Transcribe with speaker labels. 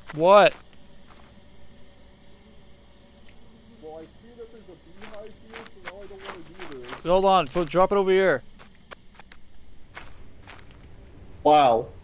Speaker 1: What?
Speaker 2: Well, I see that there's a beehive here, so now I don't want to do this.
Speaker 1: Hold on. So drop it over here.
Speaker 2: Wow.